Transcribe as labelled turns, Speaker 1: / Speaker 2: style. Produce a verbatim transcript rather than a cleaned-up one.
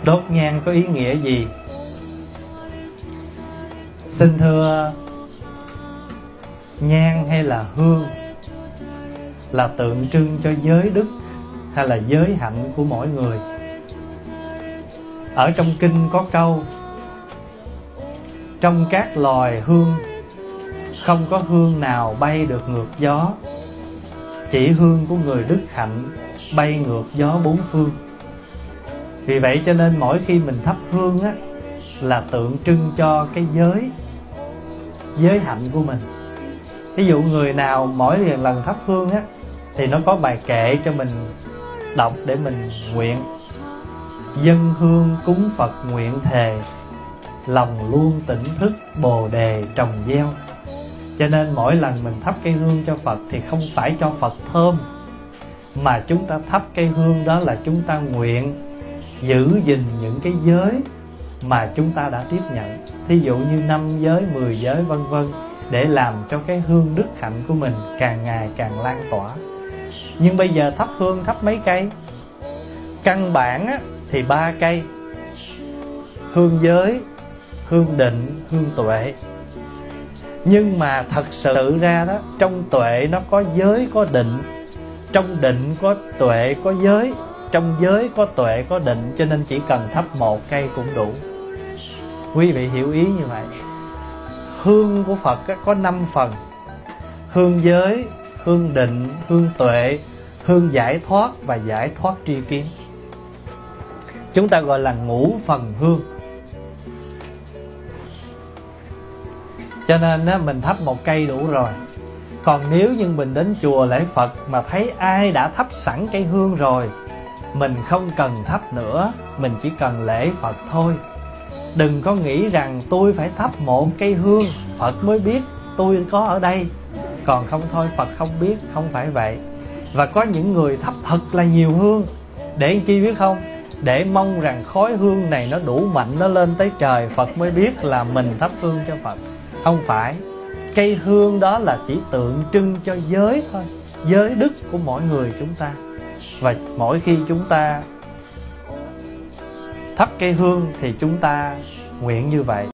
Speaker 1: Đốt nhang có ý nghĩa gì? Xin thưa, nhang hay là hương là tượng trưng cho giới đức hay là giới hạnh của mỗi người. Ở trong kinh có câu: trong các loài hương, không có hương nào bay được ngược gió, chỉ hương của người đức hạnh bay ngược gió bốn phương. Vì vậy cho nên mỗi khi mình thắp hương á, là tượng trưng cho cái giới Giới hạnh của mình. Ví dụ người nào mỗi lần thắp hương á, thì nó có bài kệ cho mình đọc để mình nguyện: dâng hương cúng Phật nguyện thề, lòng luôn tỉnh thức bồ đề trồng gieo. Cho nên mỗi lần mình thắp cây hương cho Phật thì không phải cho Phật thơm, mà chúng ta thắp cây hương đó là chúng ta nguyện giữ gìn những cái giới mà chúng ta đã tiếp nhận. Thí dụ như năm giới, mười giới vân vân, để làm cho cái hương đức hạnh của mình càng ngày càng lan tỏa. Nhưng bây giờ thắp hương thắp mấy cây? Căn bản á, thì ba cây: hương giới, hương định, hương tuệ. Nhưng mà thật sự ra đó, trong tuệ nó có giới có định, trong định có tuệ có giới, trong giới có tuệ có định. Cho nên chỉ cần thắp một cây cũng đủ. Quý vị hiểu ý như vậy. Hương của Phật có năm phần: hương giới, hương định, hương tuệ, hương giải thoát và giải thoát tri kiến. Chúng ta gọi là ngũ phần hương. Cho nên á, mình thắp một cây đủ rồi. Còn nếu như mình đến chùa lễ Phật mà thấy ai đã thắp sẵn cây hương rồi, mình không cần thắp nữa, mình chỉ cần lễ Phật thôi. Đừng có nghĩ rằng tôi phải thắp một cây hương Phật mới biết tôi có ở đây, còn không thôi Phật không biết. Không phải vậy. Và có những người thắp thật là nhiều hương. Để chi biết không? Để mong rằng khói hương này nó đủ mạnh, nó lên tới trời, Phật mới biết là mình thắp hương cho Phật. Không phải. Cây hương đó là chỉ tượng trưng cho giới thôi, giới đức của mỗi người chúng ta. Và mỗi khi chúng ta thắp cây hương thì chúng ta nguyện như vậy.